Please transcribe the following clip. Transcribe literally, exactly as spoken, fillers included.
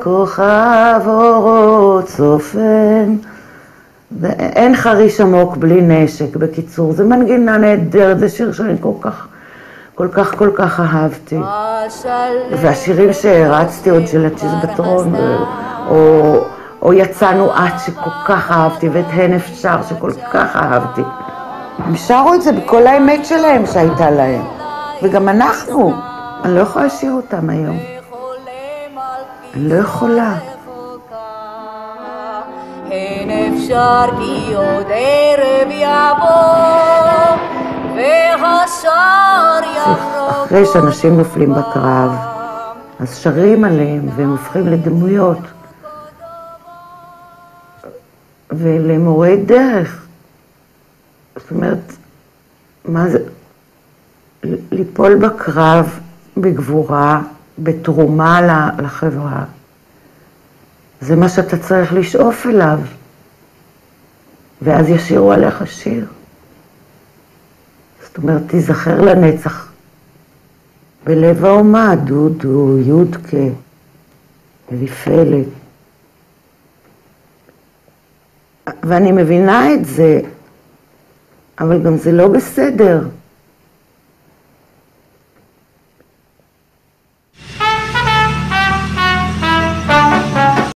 כוכב אורות צופן. ואין חריש עמוק בלי נשק. בקיצור, זה מנגינה נהדרת, זה שיר שאני כל כך, כל כך, כל כך אהבתי. והשירים שהרצתי עוד של הצ'יזבטרון, או, או יצאנו את שכל כך אהבתי, ואת הן אפשר שכל כך אהבתי. הם שרו את זה בכל האמת שלהם שהייתה להם. וגם אנחנו, אני לא יכולה לשיר אותם היום. אני לא יכולה. הן אפשר כי עוד ערב יבוא והשער יחרוק. אחרי שאנשים נופלים בקרב, אז שרים עליהם והם הופכים לדמויות ולמורי דרך. זאת אומרת, מה זה? ליפול בקרב בגבורה, בתרומה לחברה. זה מה שאתה צריך לשאוף אליו. ואז ישירו עליך שיר. זאת אומרת, תיזכר לנצח. בלב האומה, דודו, יודקה, אליפלת. ואני מבינה את זה, אבל גם זה לא בסדר.